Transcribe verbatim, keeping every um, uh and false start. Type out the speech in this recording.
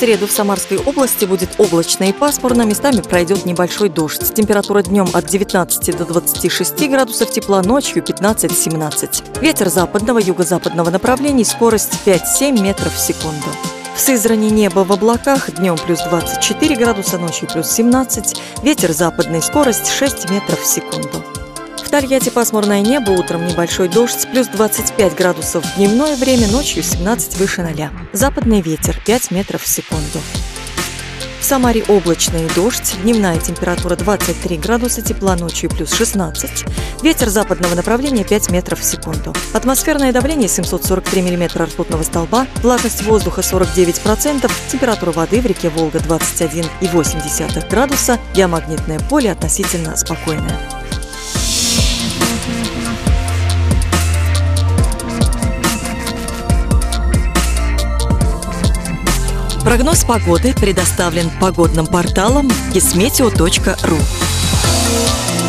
среду в Самарской области будет облачно и пасмурно, местами пройдет небольшой дождь. Температура днем от девятнадцати до двадцати шести градусов тепла, ночью пятнадцать-семнадцать. Ветер западного, юго-западного направлений, скорость пять-семь метров в секунду. В Сызрани небо в облаках, днем плюс двадцать четыре градуса, ночью плюс семнадцать. Ветер западный, скорость шесть метров в секунду. В Тольятти пасмурное небо, утром небольшой дождь, плюс двадцать пять градусов в дневное время, ночью семнадцать выше ноля. Западный ветер пять метров в секунду. В Самаре облачный дождь, дневная температура двадцать три градуса тепла, ночью плюс шестнадцать. Ветер западного направления пять метров в секунду. Атмосферное давление семьсот сорок три миллиметра ртутного столба, влажность воздуха сорок девять процентов, температура воды в реке Волга двадцать один и восемь десятых градуса, геомагнитное поле относительно спокойное. Прогноз погоды предоставлен погодным порталом гисметео точка ру.